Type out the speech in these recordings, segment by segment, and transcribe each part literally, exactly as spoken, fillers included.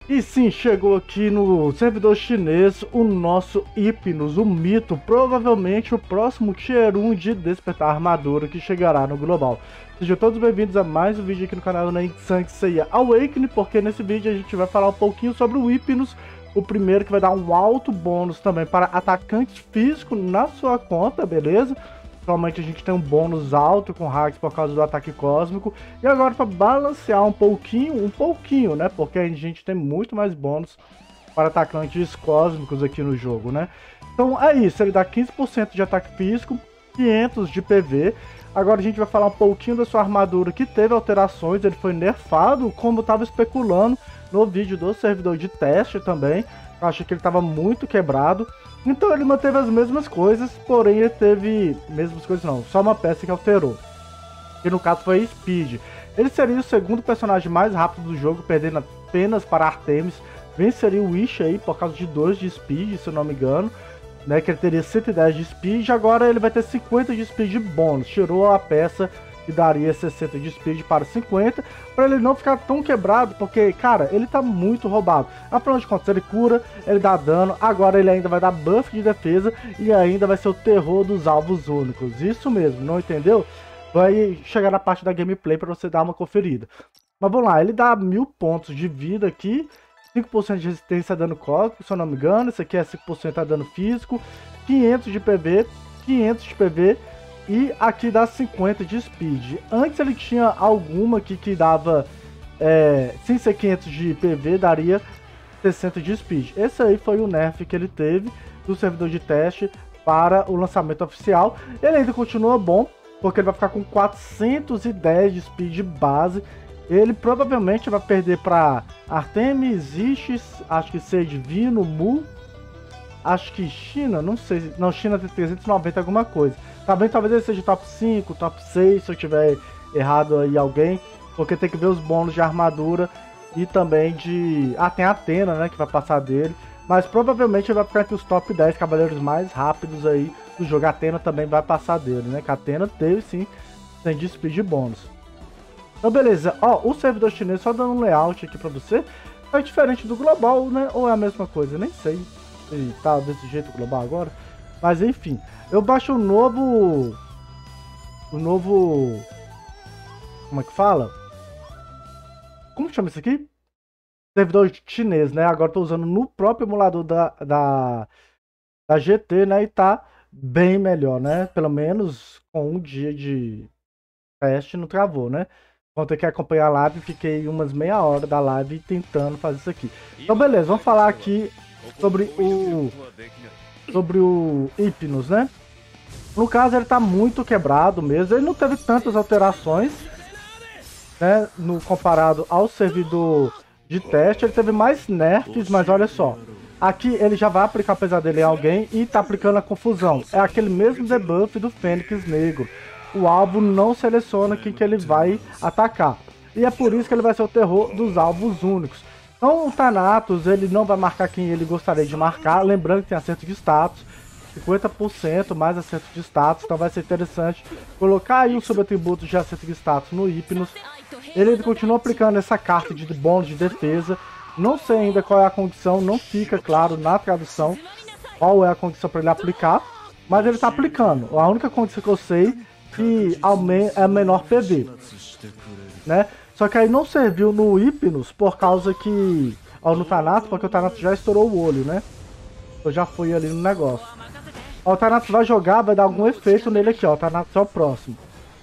E sim, chegou aqui no servidor chinês o nosso Hypnos, o mito, provavelmente o próximo Tier um de Despertar Armadura que chegará no global. Sejam todos bem-vindos a mais um vídeo aqui no canal da Sansei Awakening, porque nesse vídeo a gente vai falar um pouquinho sobre o Hypnos, o primeiro que vai dar um alto bônus também para atacante físico na sua conta, beleza? Atualmente a gente tem um bônus alto com hacks por causa do ataque cósmico. E agora para balancear um pouquinho, um pouquinho, né? Porque a gente tem muito mais bônus para atacantes cósmicos aqui no jogo, né? Então é isso, ele dá quinze por cento de ataque físico, quinhentos de P V. Agora a gente vai falar um pouquinho da sua armadura que teve alterações, ele foi nerfado, como eu estava especulando no vídeo do servidor de teste também. Eu acho que ele estava muito quebrado. Então ele manteve as mesmas coisas, porém ele teve... Mesmas coisas não, só uma peça que alterou. Que no caso foi a Speed. Ele seria o segundo personagem mais rápido do jogo, perdendo apenas para Artemis. Venceria o Wish aí por causa de dois de Speed, se eu não me engano. Né, que ele teria cento e dez de Speed, agora ele vai ter cinquenta de Speed bônus. Tirou a peça que daria sessenta de Speed para cinquenta, para ele não ficar tão quebrado, porque, cara, ele tá muito roubado. Afinal de contas, ele cura, ele dá dano, agora ele ainda vai dar buff de defesa e ainda vai ser o terror dos alvos únicos. Isso mesmo, não entendeu? Vai chegar na parte da gameplay para você dar uma conferida. Mas vamos lá, ele dá mil pontos de vida aqui, cinco por cento de resistência a dano cósmico, se eu não me engano, esse aqui é cinco por cento a dano físico, quinhentos de P V, quinhentos de P V, e aqui dá cinquenta de Speed. Antes ele tinha alguma aqui que dava, é, sem ser quinhentos de P V, daria sessenta de Speed. Esse aí foi o nerf que ele teve do servidor de teste para o lançamento oficial. Ele ainda continua bom, porque ele vai ficar com quatrocentos e dez de Speed base. Ele provavelmente vai perder para Artemis, Isis, acho que ser Divino, Mu, acho que China, não sei, não, China tem trezentos e noventa alguma coisa. Também talvez ele seja top cinco, top seis, se eu tiver errado aí alguém, porque tem que ver os bônus de armadura e também de... Ah, tem a Athena, né, que vai passar dele, mas provavelmente ele vai ficar entre os top dez cavaleiros mais rápidos aí do jogo. A Athena também vai passar dele, né, que a Athena teve sim, tem de speed bônus. Então beleza, ó, o servidor chinês, só dando um layout aqui pra você, é diferente do global, né, ou é a mesma coisa, nem sei se tá desse jeito global agora, mas enfim, eu baixo o novo, o novo, como é que fala? Como chama isso aqui? Servidor chinês, né, agora tô usando no próprio emulador da, da, da G T, né, e tá bem melhor, né, pelo menos com um dia de teste não travou, né. Vão ter que acompanhar a live, fiquei umas meia hora da live tentando fazer isso aqui. Então beleza, vamos falar aqui sobre o sobre o Hypnos, né? No caso ele tá muito quebrado mesmo, ele não teve tantas alterações, né, no comparado ao servidor de teste, ele teve mais nerfs, mas olha só, aqui ele já vai aplicar pesadelo em alguém e tá aplicando a confusão, é aquele mesmo debuff do Fênix Negro. O alvo não seleciona quem que ele vai atacar. E é por isso que ele vai ser o terror dos alvos únicos. Então o Thanatos, ele não vai marcar quem ele gostaria de marcar. Lembrando que tem acerto de status. cinquenta por cento mais acerto de status. Então vai ser interessante colocar aí um subatributo de acerto de status no Hypnos. Ele continua aplicando essa carta de bônus de defesa. Não sei ainda qual é a condição. Não fica claro na tradução qual é a condição para ele aplicar. Mas ele está aplicando. A única condição que eu sei que é menor P V, né? Só que aí não serviu no Hypnos por causa que... Ó, no Thanatos, porque o Thanatos já estourou o olho, né? Eu já fui ali no negócio. Ó, o Thanatos vai jogar, vai dar algum efeito nele aqui, ó. O Thanatos é o próximo.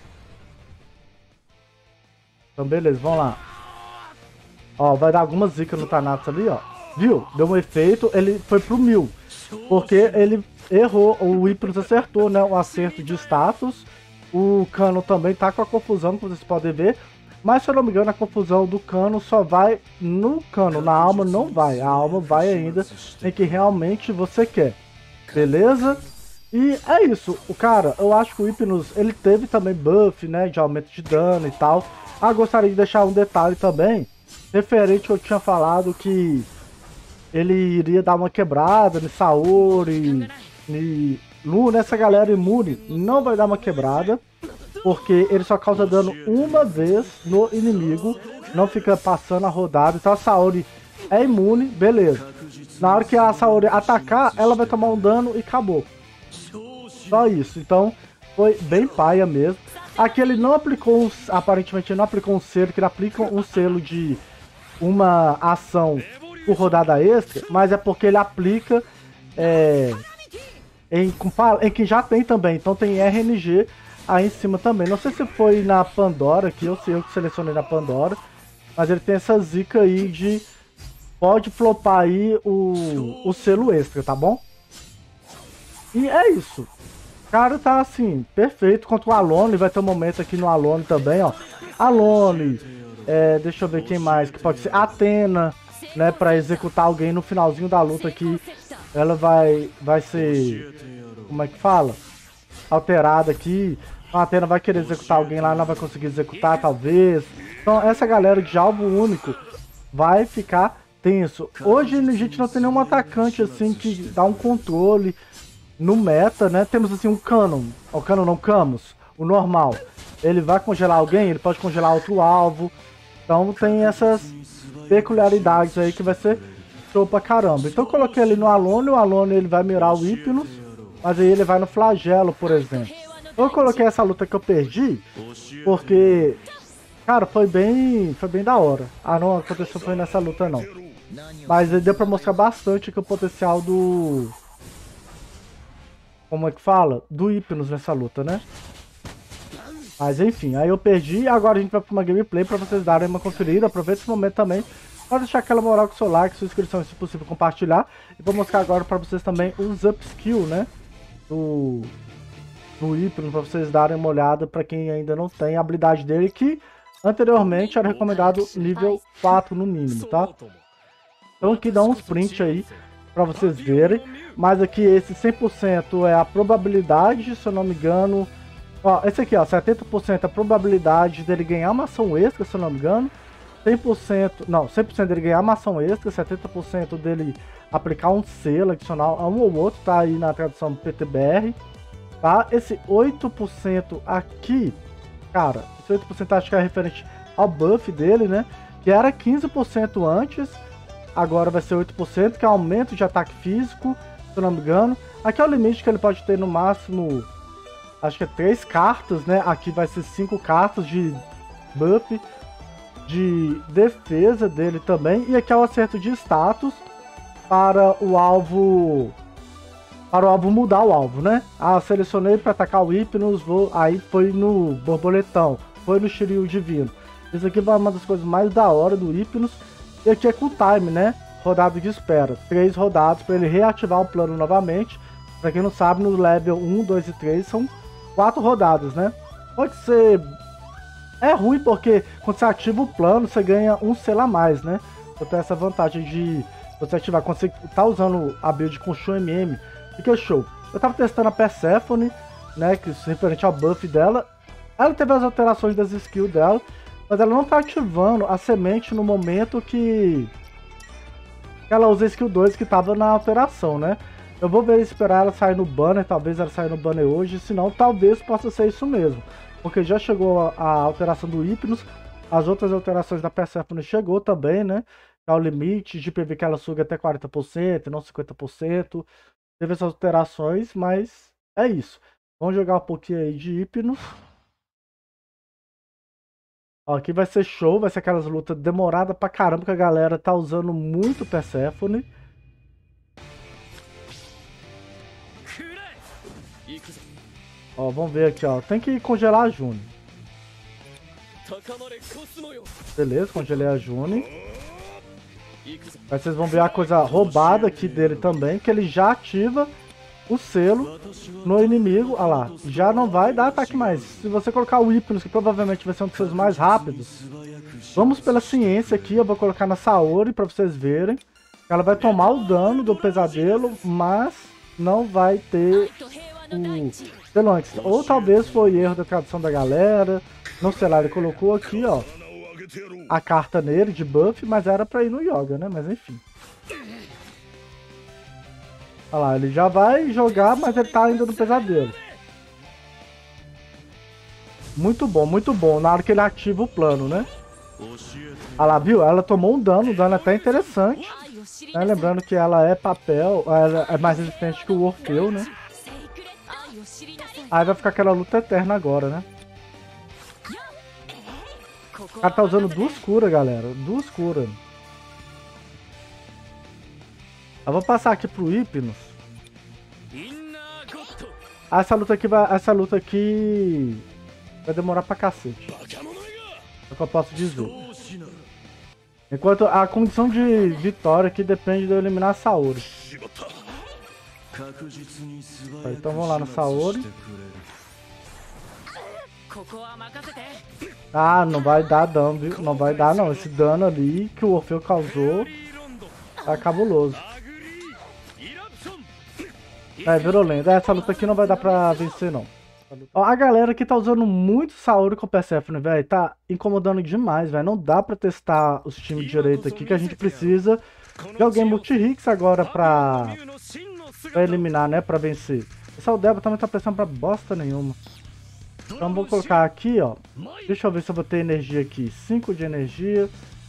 Então beleza, vamos lá. Ó, vai dar alguma zica no Thanatos ali, ó. Viu? Deu um efeito, ele foi pro mil. Porque ele errou, o Hypnos acertou, né? O acerto de status. O cano também tá com a confusão, como vocês podem ver. Mas se eu não me engano, a confusão do cano só vai no cano. Na alma não vai. A alma vai ainda em que realmente você quer. Beleza? E é isso. O cara, eu acho que o Hypnos, ele teve também buff, né? De aumento de dano e tal. Ah, gostaria de deixar um detalhe também. Referente que eu tinha falado que ele iria dar uma quebrada no Saori, e Lu, nessa galera imune, não vai dar uma quebrada, porque ele só causa dano uma vez no inimigo, não fica passando a rodada. Então a Saori é imune, beleza. Na hora que a Saori atacar, ela vai tomar um dano e acabou. Só isso, então foi bem paia mesmo. Aqui ele não aplicou, um, aparentemente ele não aplicou um selo, que ele aplica um selo de uma ação por rodada extra, mas é porque ele aplica é, em, em quem já tem também, então tem R N G aí em cima também. Não sei se foi na Pandora aqui, eu sei eu que selecionei na Pandora, mas ele tem essa zica aí de pode flopar aí o, o selo extra, tá bom? E é isso. O cara tá assim, perfeito contra o Alone. Vai ter um momento aqui no Alone também, ó. Alone, é, deixa eu ver quem mais que pode ser. Athena, né, pra executar alguém no finalzinho da luta aqui. Ela vai, vai ser, como é que fala? Alterada aqui. Então a Athena vai querer executar alguém lá, não vai conseguir executar, talvez. Então essa galera de alvo único vai ficar tenso. Hoje a gente não tem nenhum atacante assim que dá um controle no meta, né? Temos assim um Canon, o Canon não Camus, o normal. Ele vai congelar alguém, ele pode congelar outro alvo. Então tem essas peculiaridades aí que vai ser show pra caramba. Então eu coloquei ele no Alone, o Alone ele vai mirar o Hypnos, mas aí ele vai no Flagelo, por exemplo. Eu coloquei essa luta que eu perdi, porque, cara, foi bem, foi bem da hora. Ah, não aconteceu foi nessa luta não. Mas deu pra mostrar bastante que o potencial do... Como é que fala? Do Hypnos nessa luta, né? Mas enfim, aí eu perdi e agora a gente vai pra uma gameplay pra vocês darem uma conferida. Aproveita esse momento também para deixar aquela moral com o seu like, sua inscrição e se possível compartilhar. E vou mostrar agora pra vocês também os upskill, né? Do... do Hypnos, pra vocês darem uma olhada pra quem ainda não tem a habilidade dele, que anteriormente era recomendado nível quatro no mínimo, tá? Então aqui dá uns print aí pra vocês verem, mas aqui esse cem por cento é a probabilidade, se eu não me engano, ó, esse aqui ó, setenta por cento é a probabilidade dele ganhar uma ação extra, se eu não me engano, cem por cento, não, cem por cento dele ganhar uma ação extra, setenta por cento dele aplicar um selo adicional a um ou outro, tá aí na tradução do P T B R, tá? Esse oito por cento aqui, cara, esse oito por cento acho que é referente ao buff dele, né, que era quinze por cento antes, agora vai ser oito por cento, que é aumento de ataque físico, se eu não me engano. Aqui é o limite que ele pode ter no máximo, acho que é três cartas, né? Aqui vai ser cinco cartas de buff, de defesa dele também. E aqui é o acerto de status para o alvo, para o alvo mudar o alvo, né? Ah, selecionei para atacar o Hypnos, vou, aí foi no borboletão, foi no Shiryu Divino. Isso aqui vai uma das coisas mais da hora do Hypnos. E aqui é com time, né? Rodada de espera. Três rodadas para ele reativar o plano novamente. Para quem não sabe, no level um, dois e três são quatro rodadas, né? Pode ser... É ruim porque quando você ativa o plano, você ganha um selo a mais, né? Eu tenho essa vantagem de você ativar. Quando você tá usando a build com Show M M, fica show. Eu tava testando a Persephone, né? Que é referente ao buff dela. Ela teve as alterações das skills dela. Mas ela não tá ativando a semente no momento que ela usa a skill dois que tava na alteração, né? Eu vou ver esperar ela sair no banner, talvez ela saia no banner hoje, senão talvez possa ser isso mesmo. Porque já chegou a, a alteração do Hypnos, as outras alterações da Persephone chegou também, né? É o limite de P V que ela suga até quarenta por cento, não cinquenta por cento. Teve essas alterações, mas é isso. Vamos jogar um pouquinho aí de Hypnos. Ó, aqui vai ser show, vai ser aquelas lutas demoradas pra caramba, que a galera tá usando muito Persephone. Ó, vamos ver aqui, ó. Tem que congelar a June. Beleza, congelei a June. Aí vocês vão ver a coisa roubada aqui dele também, que ele já ativa o selo no inimigo. Olha lá, já não vai dar ataque mais. Se você colocar o Hypnos, que provavelmente vai ser um dos seus mais rápidos. Vamos pela ciência aqui, eu vou colocar na Saori pra vocês verem. Ela vai tomar o dano do pesadelo, mas não vai ter o selo antes. Ou talvez foi erro da tradução da galera. Não sei lá, ele colocou aqui, ó, a carta nele de buff, mas era pra ir no Yoga, né? Mas enfim. Olha lá, ele já vai jogar, mas ele tá ainda no pesadelo. Muito bom, muito bom. Na hora que ele ativa o plano, né? Ah lá, viu? Ela tomou um dano, um dano até interessante. Né? Lembrando que ela é papel, ela é mais resistente que o Orfeu, né? Aí vai ficar aquela luta eterna agora, né? O cara tá usando duas curas, galera. Duas curas. Eu vou passar aqui pro Hypnos. Ah, essa luta aqui vai. Essa luta aqui vai demorar pra cacete. É o que eu posso dizer. Enquanto a condição de vitória aqui depende de eu eliminar a Saori. Então vamos lá no Saori. Ah, não vai dar dano, viu? Não vai dar não. Esse dano ali que o Orfeu causou tá cabuloso. É, virou lenda. Essa luta aqui não vai dar pra vencer, não. Ó, a galera que tá usando muito Saori com Persephone, velho, tá incomodando demais, velho. Não dá pra testar os times direito aqui, que a gente precisa de alguém multi-hits agora pra, pra eliminar, né? Pra vencer. Esse Aldeba também tá prestando pra bosta nenhuma. Então vou colocar aqui, ó. Deixa eu ver se eu vou ter energia aqui. cinco de energia.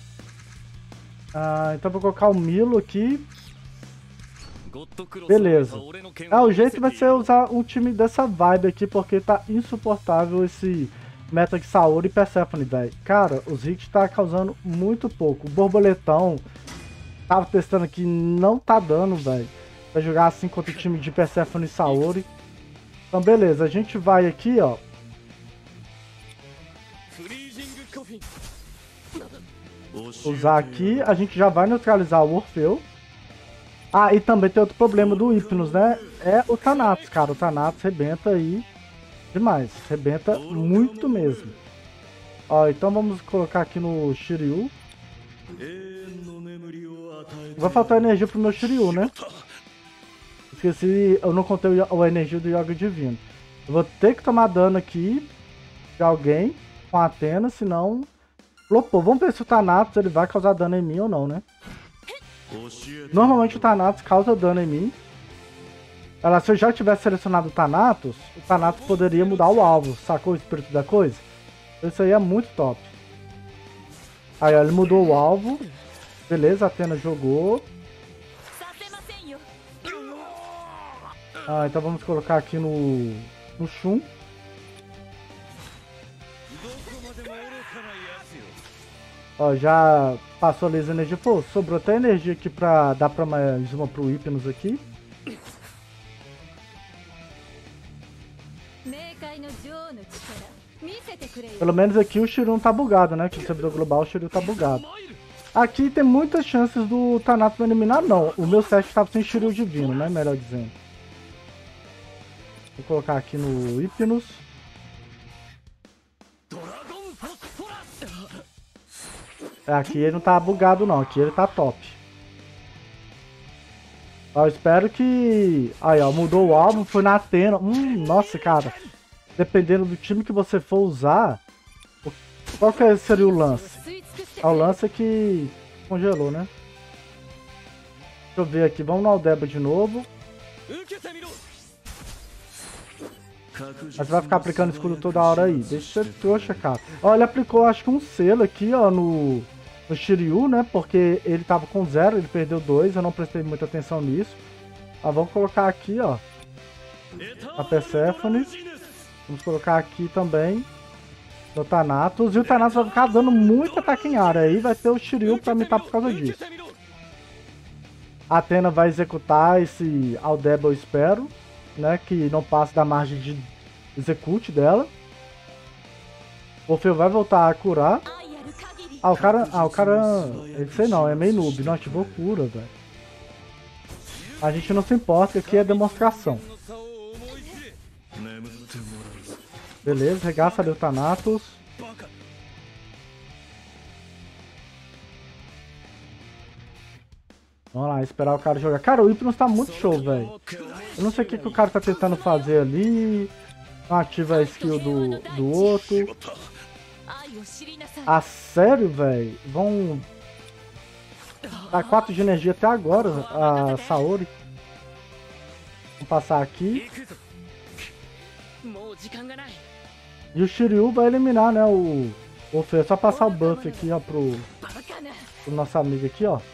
Ah, então vou colocar o Milo aqui. Beleza. Ah, o jeito vai ser usar um time dessa vibe aqui, porque tá insuportável esse meta de Saori e Persephone, velho. Cara, os hits tá causando muito pouco. O borboletão tava testando aqui, não tá dando, velho. Vai jogar assim contra o time de Persephone e Saori. Então, beleza. A gente vai aqui, ó. Usar aqui. A gente já vai neutralizar o Orfeu. Ah, e também tem outro problema do Hypnos, né? É o Thanatos, cara. O Thanatos rebenta aí demais. Rebenta muito mesmo. Ó, então vamos colocar aqui no Shiryu. Vai faltar energia pro meu Shiryu, né? Esqueci, eu não contei a energia do Yoga Divino. Eu vou ter que tomar dano aqui de alguém com a Athena, senão... Flopou. Vamos ver se o Thanatos ele vai causar dano em mim ou não, né? Normalmente o Thanatos causa dano em mim. Ela, se eu já tivesse selecionado o Thanatos, o Thanatos poderia mudar o alvo. Sacou o espírito da coisa? Isso aí é muito top. Aí ó, ele mudou o alvo. Beleza, a Athena jogou. Ah, então vamos colocar aqui no, no Shun. Ó, já passou ali as energias. Pô, sobrou até energia aqui pra dar pra mais uma pro Hypnos aqui. Pelo menos aqui o Shiryu tá bugado, né? Que no servidor global o Shiryu tá bugado. Aqui tem muitas chances do Thanatos me eliminar, não. O meu set tava sem Shiryu divino, né? Melhor dizendo. Vou colocar aqui no Hypnos. Aqui ele não tá bugado não, aqui ele tá top. Ó, eu espero que... Aí ó, mudou o alvo, foi na Athena. Hum, nossa, cara. Dependendo do time que você for usar, qual que seria o lance? É o lance que congelou, né? Deixa eu ver aqui, vamos no Aldeba de novo. Mas vai ficar aplicando escudo toda hora aí. Deixa eu ser trouxa, cara. Ó, ele aplicou acho que um selo aqui, ó, no, no Shiryu, né? Porque ele tava com zero, ele perdeu dois. Eu não prestei muita atenção nisso. Ó, vamos colocar aqui, ó, a Persephone. Vamos colocar aqui também no Thanatos. E o Thanatos vai ficar dando muito ataque em área. Aí vai ter o Shiryu pra mitar por causa disso. A Athena vai executar esse Aldeba, eu espero, né, que não passe da margem de execute dela. O Orfeu vai voltar a curar. Ah, o cara... Ah, o cara... Eu sei não, é meio noob. Não ativou cura, velho. A gente não se importa, aqui é demonstração. Beleza, regaça ali o Thanatos. Vamos lá, esperar o cara jogar. Cara, o Hypnos tá muito show, velho. Eu não sei o que, que o cara tá tentando fazer ali. Não ativa a skill do, do outro. Ah, sério, velho? Vão... Tá quatro de energia até agora, a Saori. Vamos passar aqui. E o Shiryu vai eliminar, né, o, Ô, Fê, é só passar o buff aqui, ó, pro, pro nosso amigo aqui, ó.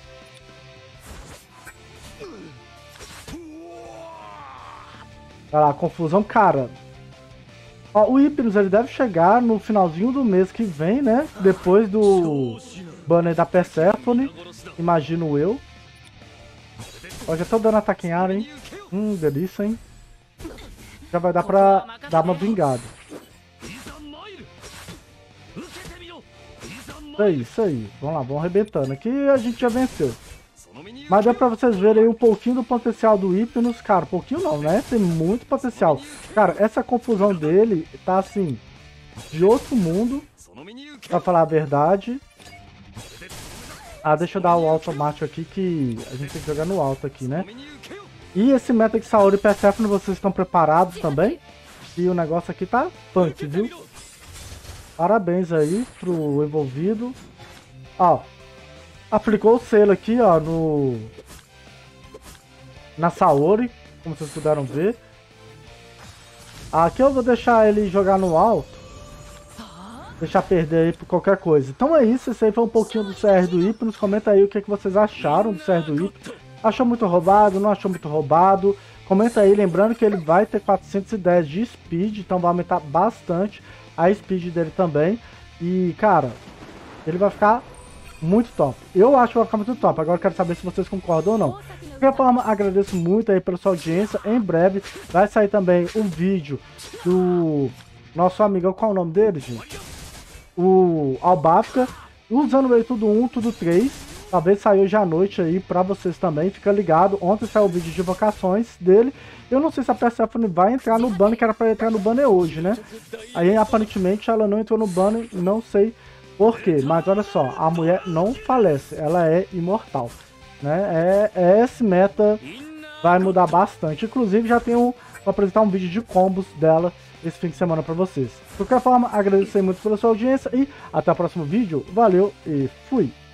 Olha lá, confusão, cara. Ó, o Hypnos, ele deve chegar no finalzinho do mês que vem, né? Depois do banner da Persephone, imagino eu. Ó, já tô dando ataque em área, hein? Hum, delícia, hein? Já vai dar pra dar uma vingada. Isso aí, isso aí. Vamos lá, vamos arrebentando. Aqui a gente já venceu. Mas dá pra vocês verem aí um pouquinho do potencial do Hypnos. Cara, um pouquinho não, né? Tem muito potencial. Cara, essa confusão dele tá assim, de outro mundo, pra falar a verdade. Ah, deixa eu dar o automático aqui, que a gente tem que jogar no alto aqui, né? E esse meta de Saori e Persephone, vocês estão preparados também? E o negócio aqui tá punk, viu? Parabéns aí pro envolvido. Ó, aplicou o selo aqui, ó, no... na Saori, como vocês puderam ver. Aqui eu vou deixar ele jogar no alto. Deixar perder aí por qualquer coisa. Então é isso, esse aí foi um pouquinho do C R do Hypnos. Comenta aí o que, é que vocês acharam do C R do Hypnos. Achou muito roubado, não achou muito roubado? Comenta aí, lembrando que ele vai ter quatrocentos e dez de speed, então vai aumentar bastante a speed dele também. E, cara, ele vai ficar muito top. Eu acho que vai ficar muito top. Agora eu quero saber se vocês concordam ou não. De qualquer forma, agradeço muito aí pela sua audiência. Em breve vai sair também um vídeo do nosso amigão, qual é o nome dele, gente? O Albafka, usando aí tudo um, tudo três. Talvez saiu hoje à noite aí pra vocês também, fica ligado. Ontem saiu o vídeo de invocações dele. Eu não sei se a Persephone vai entrar no banner, que era pra entrar no banner hoje, né? Aí aparentemente ela não entrou no banner, não sei por quê. Mas olha só, a mulher não falece, ela é imortal, né? É, é esse meta vai mudar bastante. Inclusive já tenho vou apresentar um vídeo de combos dela esse fim de semana pra vocês. De qualquer forma, agradeço muito pela sua audiência e até o próximo vídeo. Valeu e fui!